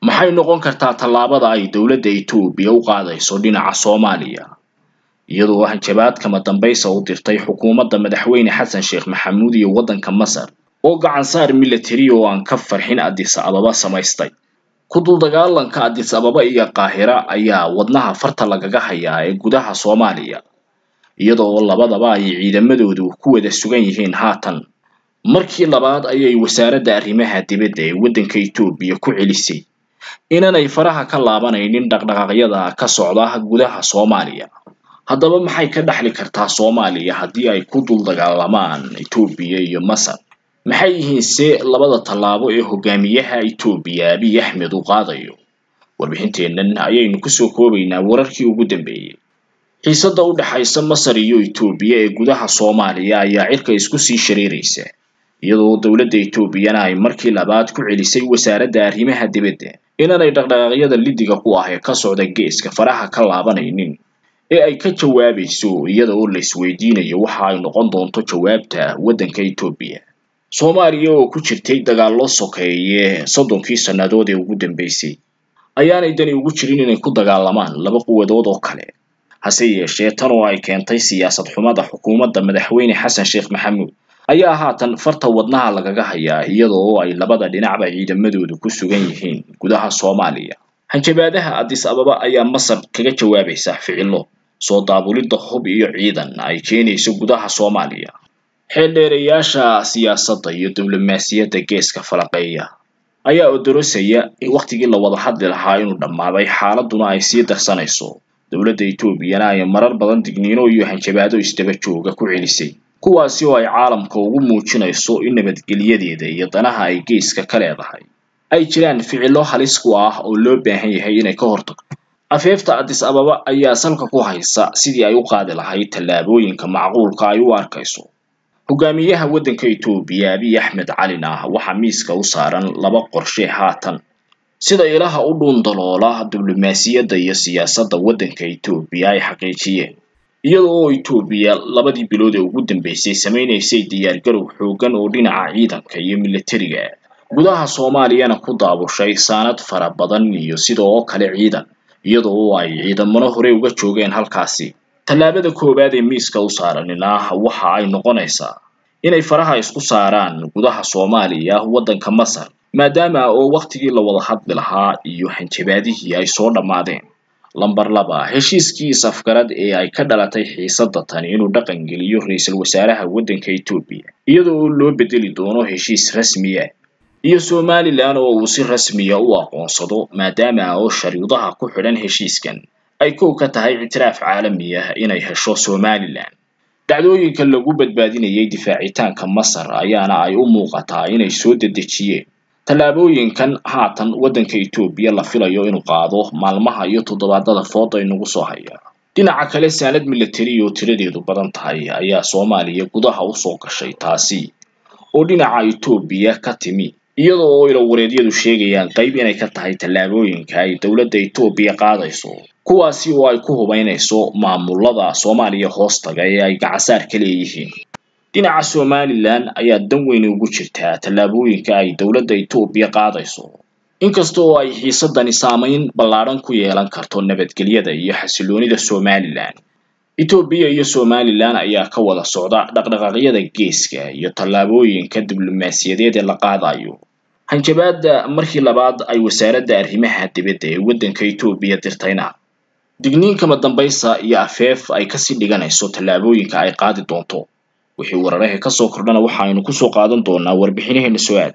maxay noqon kartaa tallaabada ay dowladda Itoobiya u qaadayso dhinaca Soomaaliya iyadoo hanjabaad kama dambaysa u dirtay xukuumadda madaxweyne Xasan Sheekh Maxamuud iyo waddanka Masar oo gacan saar military oo aan ka farxin Addis Ababa samaystay ku dul dagaalanka Addis Ababa iyo Qaahira ayaa wadnaha farta lagaga hayaa ee gudaha Soomaaliya iyadoo labadaba ay ciidamadoodu ku wada sugan yihiin haatan markii labaad ayay wasaaradda arrimaha dibadda ee waddanka Itoobiya ku celisay inanay faraha ka laabanaynin dhaqdhaqaaqyada ka socda gudaha Soomaaliya haddaba maxay ka dhaxli kartaa Soomaaliya haddii ay ku dul dagaalamaan Itoobiya iyo Masar maxay yihiin labada tallaabo ee hogaamiyaha Itoobiya Abiy Ahmed uu qaadayo warbixinteennan ayaynu ku soo koobaynaa wararkii ugu dambeeyay xiisadda u dhaxaysa Masar iyo Itoobiya ee gudaha Soomaaliya ayaa cirka isku sii shareeraysa iyadoo dowladda Itoobiyana ay markii labaad ku celisay wasaaradda arrimaha dibadda inanay dhaqdhaqaaqyada lidiga ku ah ee ka socda geeska faraha ka laabanaynin ee ay ka jawaabayso iyadoo la isweydiinayo waxa ay noqon doonto jawaabta waddanka Itoobiya Soomaaliya oo ku jirtay dagaallo sokeeye 30 sanadood ee ugu dambeysay ayaanay dani ugu jirin inay ku dagaalamaan laba quwadood oo kale hase yeeshee tan oo ay keentay siyaasad xumada xukuumadda madaxweyne Xasan Sheekh Maxamuud ayaa haatan farta wadnaha lagaga hayaa iyadoo ay labada dhinacba ciidamadoodu ku sugan yihiin gudaha Soomaaliya hanjabaadaha Addis Ababa ayaa Masar kaga jawaabaysa ficilo soo daabulidda hub iyo ciidan ay keenayso gudaha Soomaaliya xeeldheerayaasha siyaasadda iyo diblomaasiyadda geeska falaqeeya ayaa odorosaya waqtigii la wada hadli lahaa inuu dhammaaday xaaladuna ay sii darsanayso dowladda Itoobiyana ay marar badan digniino iyo hanjabaado isdaba jooga ku celisay kuwaasi oo ay caalamka ugu muujinayso in nabadgelyadeeda iyo danaha ay geeska ka leedahay ay jiraan ficilo halis ku ah oo loo baahan yahay inay ka hortagto afeefta Addis Ababa ayaa salka ku haysa sidii ay u qaadi lahayd tallaabooyinka macquulka ay u arkayso hogaamiyaha waddanka Itoobiya Abiy Ahmed Calina waxa miiska u saaran laba qorshe haatan sida ilaha u dhuundaloola diblomaasiyadda iyo siyaasadda waddanka Itoobiya ay xaqiijiyeen iyadoo Itoobiya labadii bilood ee ugu dambeysay sameeynayay diyaar garow xoogan oo dhinaca ciidanka iyo militariga gudaha Soomaaliyana ku daabushay sanad fara badan iyo sidoo kale ciidan iyadoo ay ciidamada hore uga joogeen halkaasi tallaabada koobaad ee miiska u saaranina waxa ay noqonaysaa inay faraha isku saaraan gudaha Soomaaliya waddanka Masar maadaama oo waqtigii la wada hadli lahaa iyo hanjabaadihii ay soo dhamaadeen lambar 2 heshiiskii safgarad ee ay ka dhalatay xiisadda tan inuu dhaqan geliyo ra'iisul wasaaraha waddanka Itoobiya iyadoo loo bedeli doono heshiis rasmi ah iyo Somaliland oo uu si rasmi ah u aqoonsado maadaama oo shariidaha ku xidhan heshiiskan ay ka tahay ictiraaf caalami ah inay hesho Somaliland dacdooyinka lagu badbaadinayay difaacitaanka Masar ayaana ay u muuqataa inay soo dedejiyeen tallaabooyinkan haatan waddanka Itoobiya la filayo inuu qaado maalmaha iyo toddobaadada fooda inagu soo haya dhinaca kale sanad military oo tiradeedu badan tahay ayaa Soomaaliya gudaha u soo gashay taasi oo dhinaca Itoobiya ka timi iyadoo ilo wareedyadu sheegayaan qayb inay ka tahay tallaabooyinka ay dowladda Itoobiya qaadayso kuwaasi oo ay ku hubaynayso maamulada Soomaaliya hoostaga ee ay gacasaar ka leeyihiin dhinaca Somaliland ayaa dan weyn ugu jirta tallaabooyinka ay dowladda Itoobiya qaadayso inkastoo ay xiisadani saameyn ballaaran ku yeelan karto nabadgelyada iyo xasiloonida Somaliland Itoobiya iyo Somaliland ayaa ka wada socda dhaqdhaqaaqyada geeska iyo tallaabooyinka diblomaasiyadeed ee la qaadayo hanjabaadda markii labaad ay wasaaradda arrimaha dibadda ee waddanka Itoobiya dirtayna digniin kama dambaysa iyo afeef ay ka sii dhiganayso tallaabooyinka ay qaadi doonto wixii wararka ka soo kordhana waxa aynu ku soo qaadan doonaa warbixinaheena soo